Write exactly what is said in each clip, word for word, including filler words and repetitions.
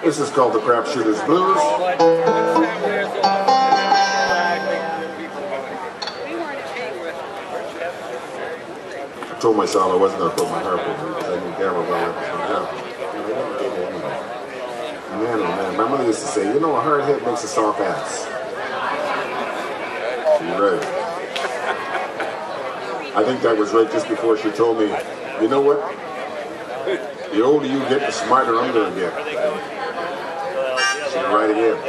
This is called the Crapshooters Blues. I told myself I wasn't going to put my harp in because I knew Gavin well enough. Man, oh man, my mother used to say, you know, a hard hit makes a soft ass. You're right. I think that was right just before she told me, you know what? The older you get, the smarter I'm going to get. She's right again.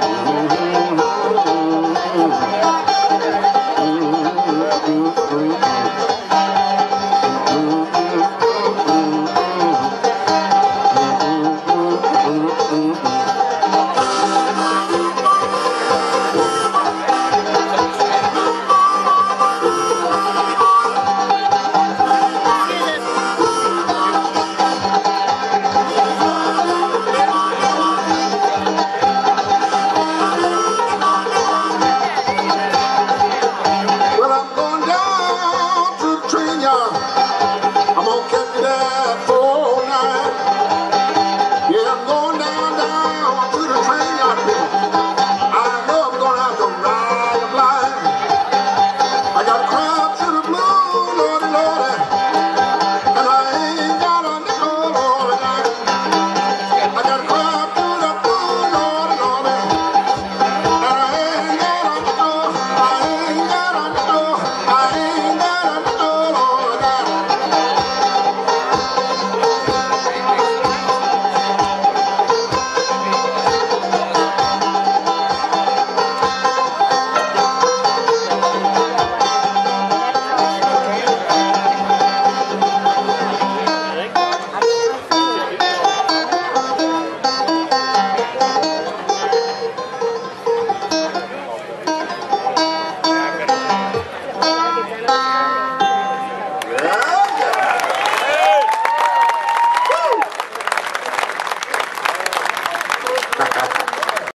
Mm-hmm.